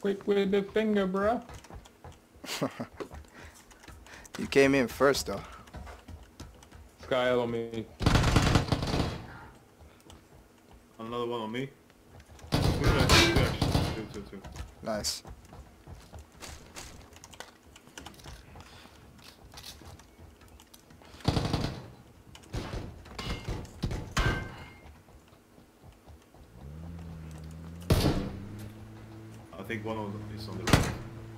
quick with the finger, bro. You came in first, though. Sky on me. Another one on me. Two. Nice. I think one of them is on the right.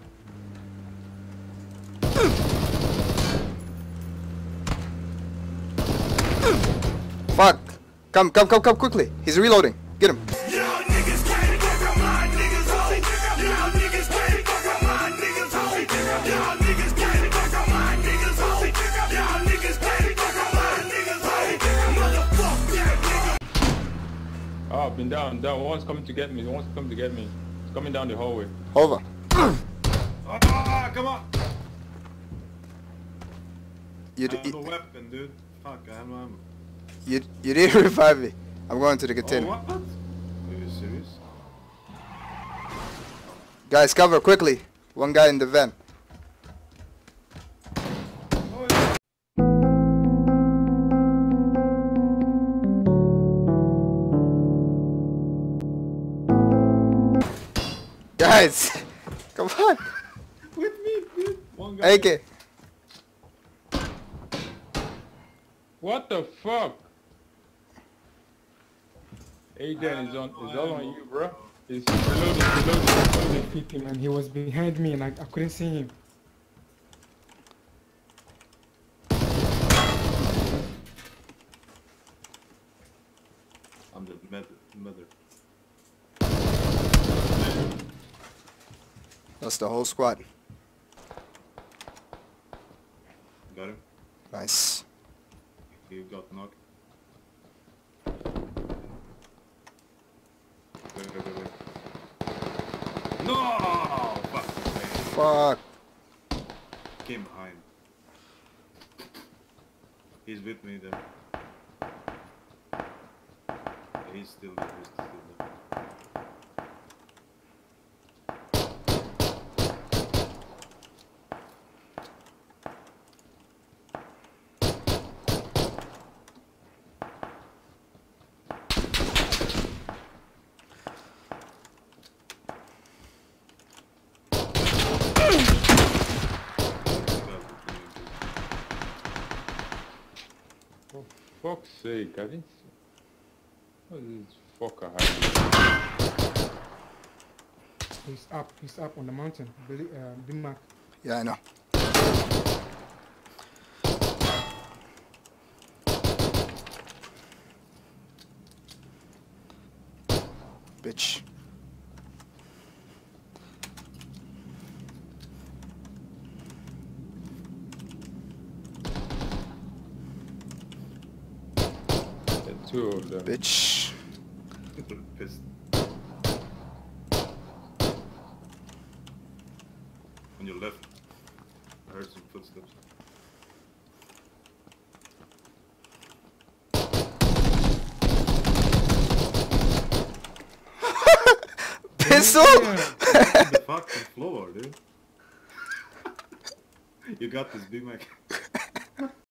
Fuck! Come quickly! He's reloading. Get him. Oh, I've been down. One's coming to get me. One's coming to get me. It's coming down the hallway. Over. Ah, come on! You I have a weapon, dude. Fuck, I have no ammo. you didn't revive me. I'm going to the Oh, container. what? Are you serious? Guys, cover quickly. One guy in the van. Oh, yeah. Guys, come on. With me, dude. One guy. AK. What the fuck? Aiden is all on you, bro. He's reloading. Hit him and he was behind me and I couldn't see him. I'm the mother. That's the whole squad. Got him. Nice. You got knocked. Wait. No! Fuck. Fuck. Came behind. He's with me there. He's still there. For fuck's sake, I didn't see. What is this fucker hiding? He's up on the mountain. Big Mac. Yeah, I know. Bitch. Two of them. Bitch. Pissed. On your left. I heard some footsteps. Pistol? On the fucking floor, dude. You got this, Big Mac.